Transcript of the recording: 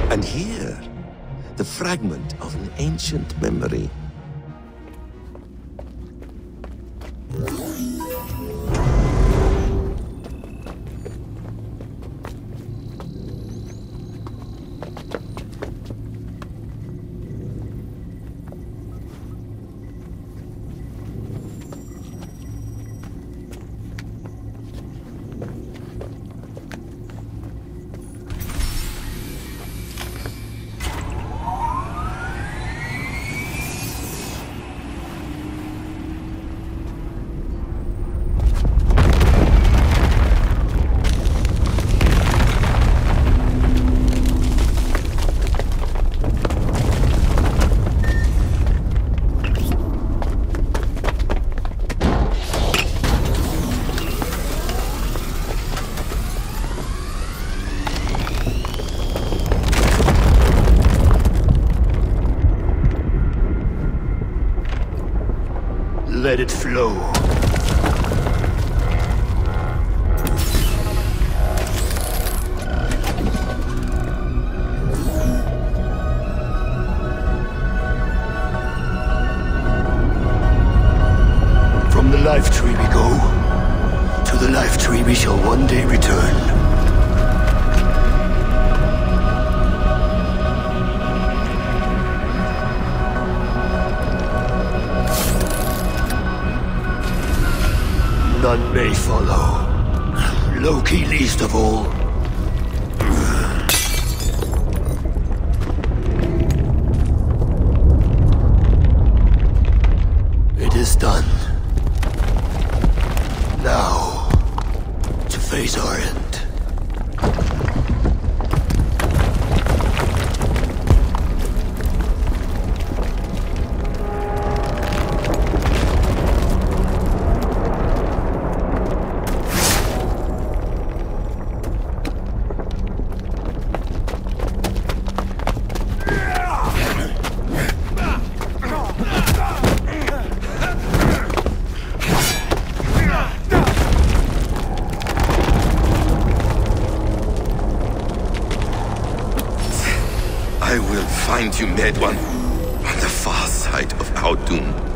And here, the fragment of an ancient memory. Let it flow. From the life tree we go. To the life tree we shall one day return. None may follow. Loki least of all. It is done. Now, to face our end. I will find you, Mad One, on the far side of our doom.